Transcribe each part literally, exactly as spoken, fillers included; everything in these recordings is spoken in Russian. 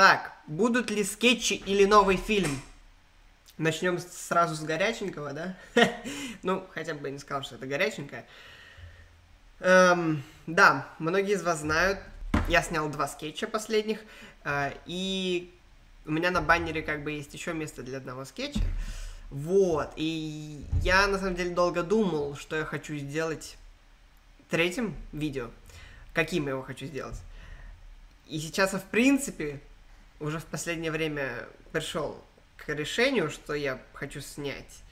Так, будут ли скетчи или новый фильм? Начнем сразу с горяченького, да? Ну, хотя бы я не сказал, что это горяченькое. Эм, да, многие из вас знают, я снял два скетча последних, э, и у меня на баннере как бы есть еще место для одного скетча. Вот, и я на самом деле долго думал, что я хочу сделать третьим видео, каким я его хочу сделать. И сейчас я, в принципе, уже в последнее время пришел к решению, что я хочу снять.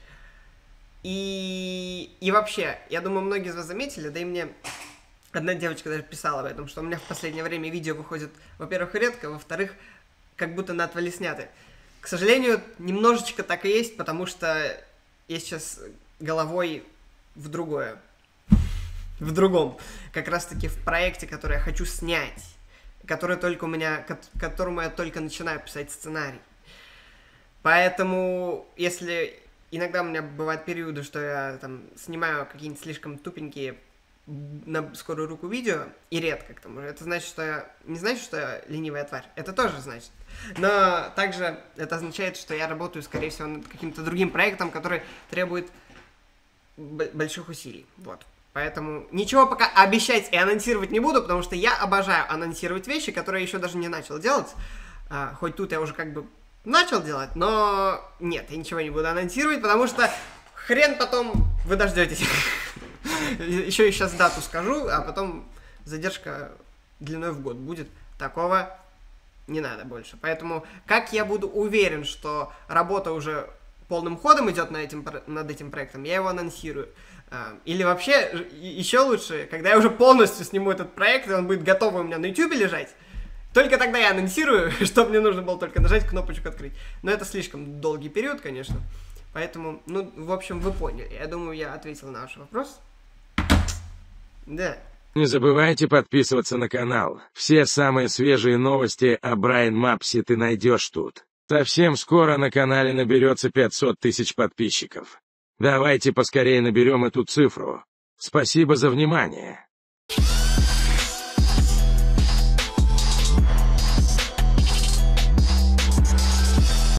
И, и вообще, я думаю, многие из вас заметили, да и мне одна девочка даже писала об этом, что у меня в последнее время видео выходит, во-первых, редко, во-вторых, как будто на отвали сняты. К сожалению, немножечко так и есть, потому что я сейчас головой в другое. В другом. Как раз-таки в проекте, который я хочу снять. Который только у меня, которому я только начинаю писать сценарий. Поэтому, если иногда у меня бывают периоды, что я там снимаю какие-нибудь слишком тупенькие на скорую руку видео, и редко к тому же, это значит, что я... Не значит, что я ленивая тварь. Это тоже значит. Но также это означает, что я работаю, скорее всего, над каким-то другим проектом, который требует больших усилий. Вот. Поэтому ничего пока обещать и анонсировать не буду, потому что я обожаю анонсировать вещи, которые я еще даже не начал делать. А, хоть тут я уже как бы начал делать, но нет, я ничего не буду анонсировать, потому что хрен потом вы дождетесь. Еще и сейчас дату скажу, а потом задержка длиной в год будет. Такого не надо больше. Поэтому как я буду уверен, что работа уже полным ходом идет над этим, над этим проектом, я его анонсирую. Или вообще, еще лучше, когда я уже полностью сниму этот проект, и он будет готов у меня на ютубе лежать, только тогда я анонсирую, что мне нужно было только нажать кнопочку «Открыть». Но это слишком долгий период, конечно. Поэтому, ну, в общем, вы поняли. Я думаю, я ответил на ваш вопрос. Да. Не забывайте подписываться на канал. Все самые свежие новости о Брайан Мапси ты найдешь тут. Совсем скоро на канале наберется пятьсот тысяч подписчиков. Давайте поскорее наберем эту цифру. Спасибо за внимание.